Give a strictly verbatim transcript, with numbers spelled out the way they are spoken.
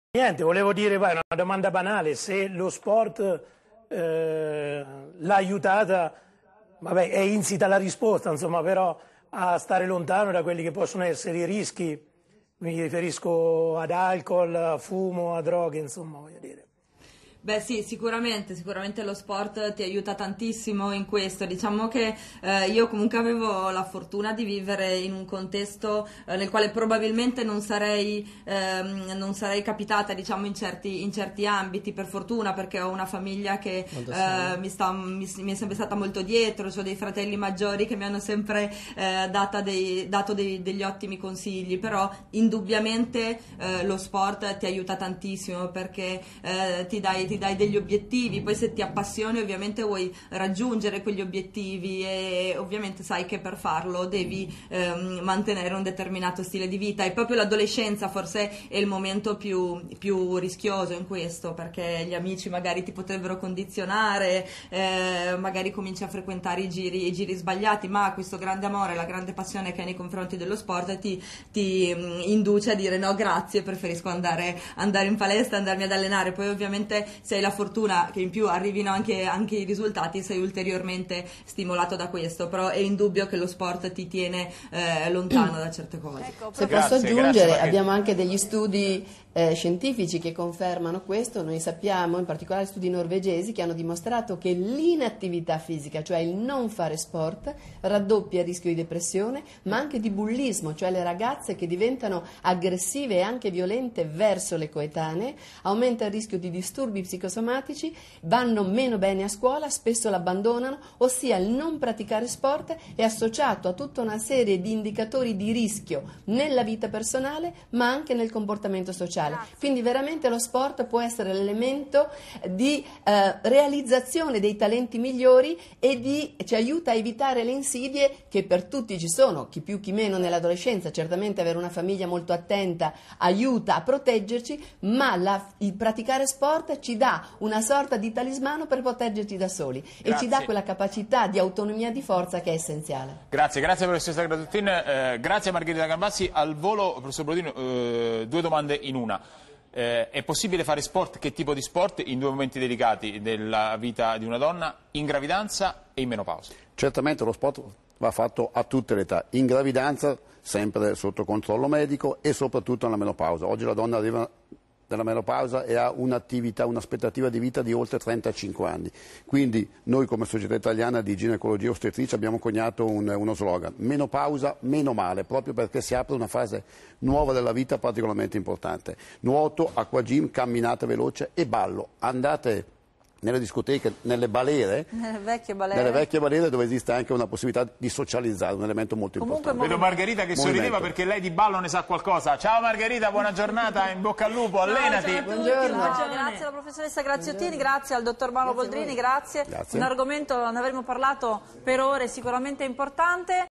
Niente, volevo dire, vai, una domanda banale, se lo sport eh, l'ha aiutata, vabbè, è insita la risposta, insomma, però a stare lontano da quelli che possono essere i rischi, mi riferisco ad alcol, a fumo, a droghe, insomma, voglio dire. Beh sì, sicuramente, sicuramente lo sport ti aiuta tantissimo in questo. Diciamo che eh, io comunque avevo la fortuna di vivere in un contesto eh, nel quale probabilmente non sarei, ehm, non sarei capitata, diciamo, in certi, in certi ambiti, per fortuna, perché ho una famiglia che eh, mi, sta, mi, mi è sempre stata molto dietro, ho dei fratelli maggiori che mi hanno sempre eh, data dei, dato dei, degli ottimi consigli, però indubbiamente eh, lo sport ti aiuta tantissimo perché eh, ti dai ti dai degli obiettivi, poi se ti appassioni ovviamente vuoi raggiungere quegli obiettivi e ovviamente sai che per farlo devi ehm, mantenere un determinato stile di vita, e proprio l'adolescenza forse è il momento più, più rischioso in questo, perché gli amici magari ti potrebbero condizionare, eh, magari cominci a frequentare i giri, i giri sbagliati, ma questo grande amore, la grande passione che hai nei confronti dello sport ti, ti mh, induce a dire no grazie, preferisco andare, andare in palestra, andarmi ad allenare. Poi ovviamente se hai la fortuna che in più arrivino anche, anche i risultati, sei ulteriormente stimolato da questo, però è indubbio che lo sport ti tiene eh, lontano da certe cose. Ecco, se posso grazie, aggiungere, grazie, abbiamo anche degli studi eh, scientifici che confermano questo. Noi sappiamo, in particolare studi norvegesi, che hanno dimostrato che l'inattività fisica, cioè il non fare sport, raddoppia il rischio di depressione, ma anche di bullismo, cioè le ragazze che diventano aggressive e anche violente verso le coetanee, aumenta il rischio di disturbi psicosomatici, vanno meno bene a scuola, spesso l'abbandonano, ossia il non praticare sport è associato a tutta una serie di indicatori di rischio nella vita personale ma anche nel comportamento sociale. Grazie. Quindi veramente lo sport può essere l'elemento di eh, realizzazione dei talenti migliori e di, ci aiuta a evitare le insidie che per tutti ci sono, chi più chi meno nell'adolescenza. Certamente avere una famiglia molto attenta aiuta a proteggerci, ma la, il praticare sport ci dà una sorta di talismano per proteggerci da soli. Grazie. E ci dà quella capacità di autonomia di forza che è essenziale. Grazie, grazie professoressa Grattutin, eh, grazie a Margherita Gambassi. Al volo, professor Brodino, eh, due domande in una. Eh, è possibile fare sport? Che tipo di sport in due momenti delicati della vita di una donna, in gravidanza e in menopausa? Certamente lo sport va fatto a tutte le età, in gravidanza sempre sotto controllo medico e soprattutto nella menopausa. Oggi la donna arriva dalla menopausa e ha un'attività, un'aspettativa di vita di oltre trentacinque anni. Quindi noi come Società Italiana di Ginecologia e Ostetricia abbiamo coniato un, uno slogan: menopausa meno male, proprio perché si apre una fase nuova della vita particolarmente importante. Nuoto, acquagym, camminata veloce e ballo. Andate nelle discoteche, nelle balere, nelle vecchie balere, nelle vecchie balere dove esiste anche una possibilità di socializzare, un elemento molto Comunque importante. Vedo Margherita che Movimento. sorrideva perché lei di ballo ne sa qualcosa. Ciao Margherita, buona giornata, in bocca al lupo, allenati. Ciao a tutti, Buongiorno. No, grazie alla professoressa Graziottini, grazie al dottor Mauro Boldrini, grazie. Grazie. Un argomento, ne avremo parlato per ore, sicuramente importante.